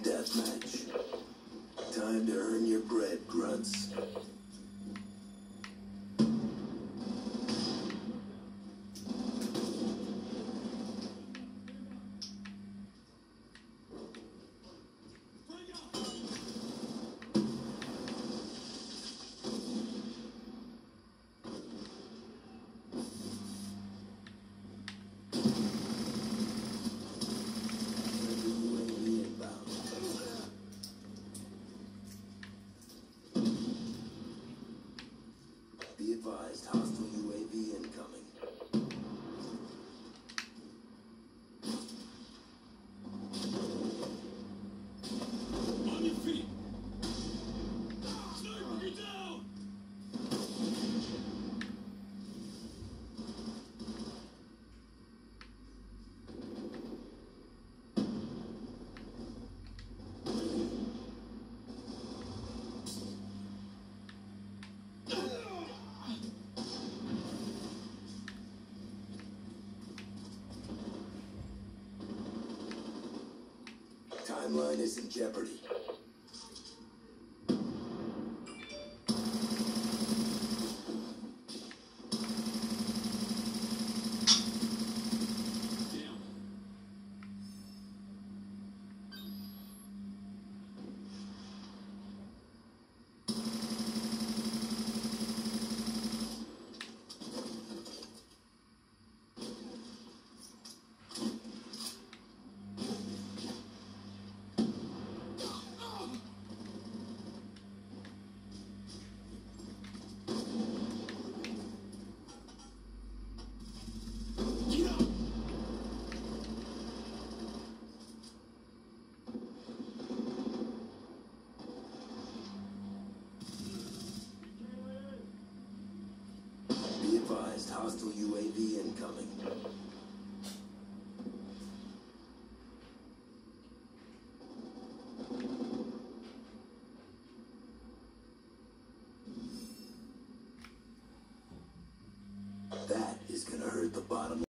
deathmatch. Time to earn your bread, grunts. Be advised, hostile UAV incoming. On your feet! Sniper, get down! Timeline is in jeopardy. Down. Get up! Be advised, hostile UAV incoming. That is gonna hurt the bottom